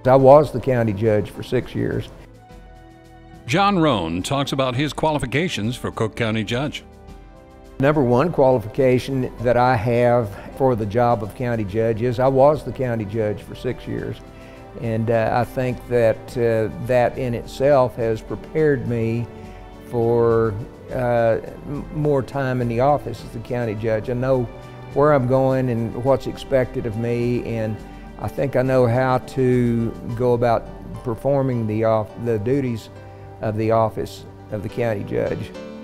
I was the county judge for 6 years. John Roane talks about his qualifications for Cooke County Judge. Number one qualification that I have for the job of county judge is I was the county judge for 6 years. And I think that that in itself has prepared me for more time in the office as the county judge. I know where I'm going and what's expected of me, and I think I know how to go about performing the duties of the office of the county judge.